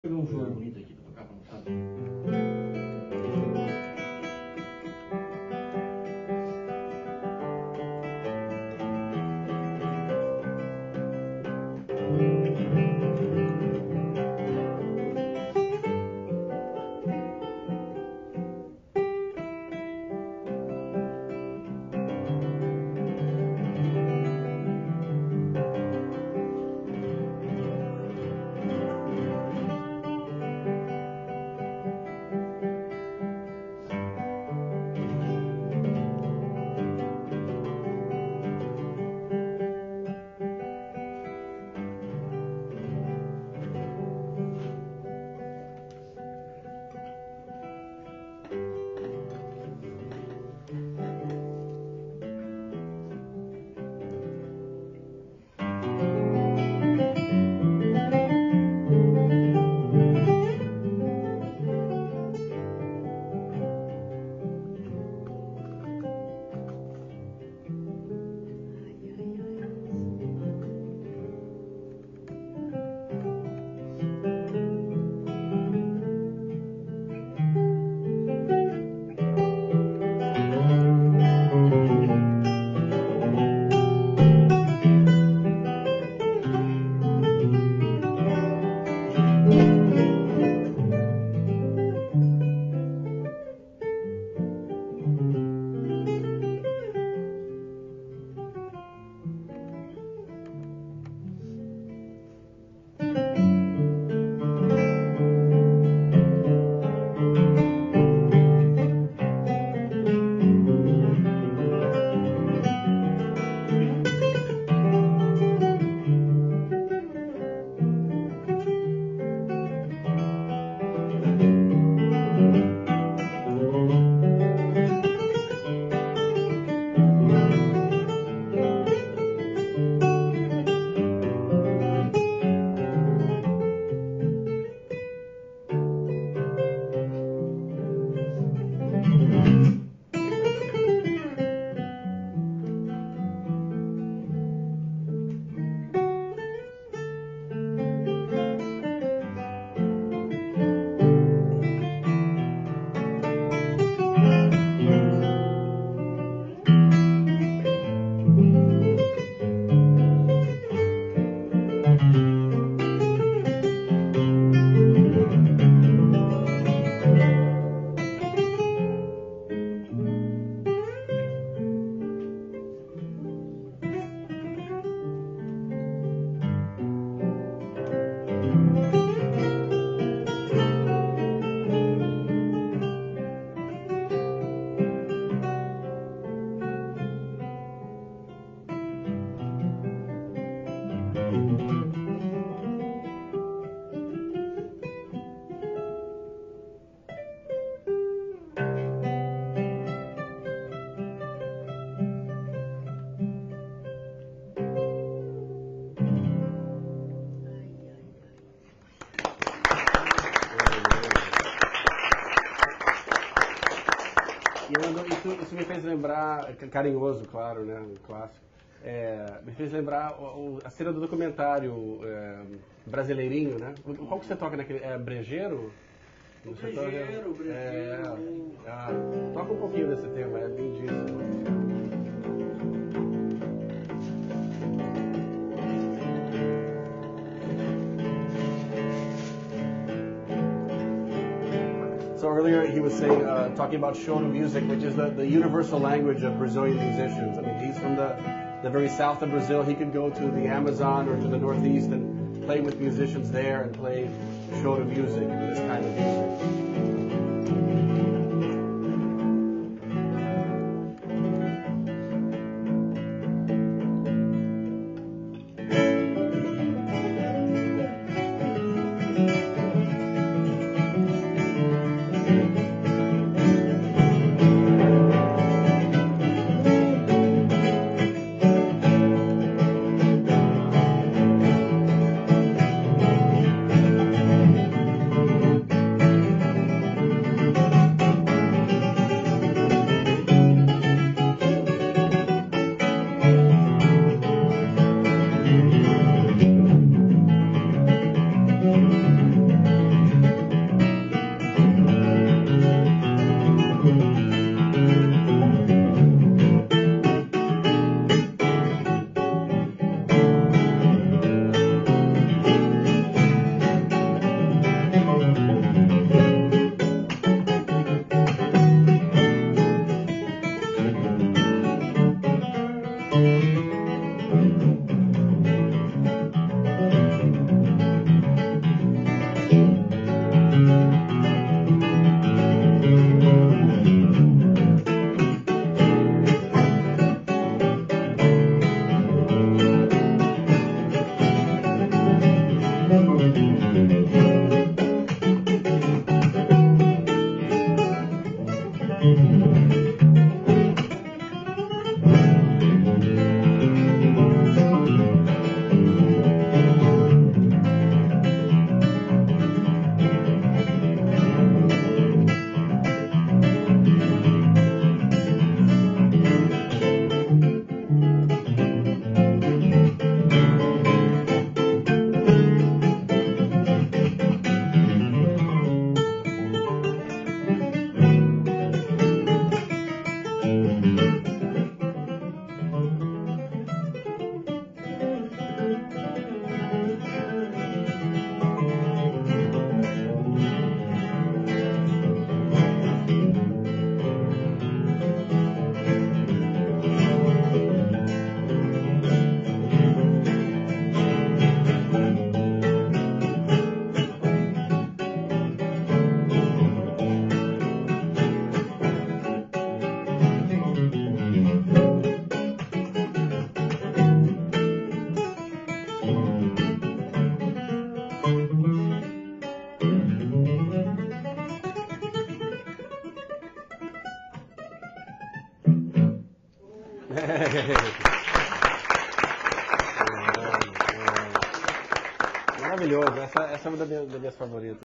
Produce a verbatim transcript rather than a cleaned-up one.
Pegar um jogo bonito aqui pra tocar pra moçada. Isso, isso me fez lembrar, carinhoso, claro, né, um clássico, é, me fez lembrar o, a cena do documentário é, Brasileirinho, né? Qual que você toca naquele, é Brejeiro? O Brejeiro, o Brejeiro. É, ah, toca um pouquinho desse tema, é lindíssimo. So earlier he was saying, uh, talking about choro music, which is the, the universal language of Brazilian musicians. I mean, he's from the, the very south of Brazil. He could go to the Amazon or to the Northeast and play with musicians there and play choro music, this kind of music. Maravilhoso, essa, essa é uma das minhas, das minhas favoritas.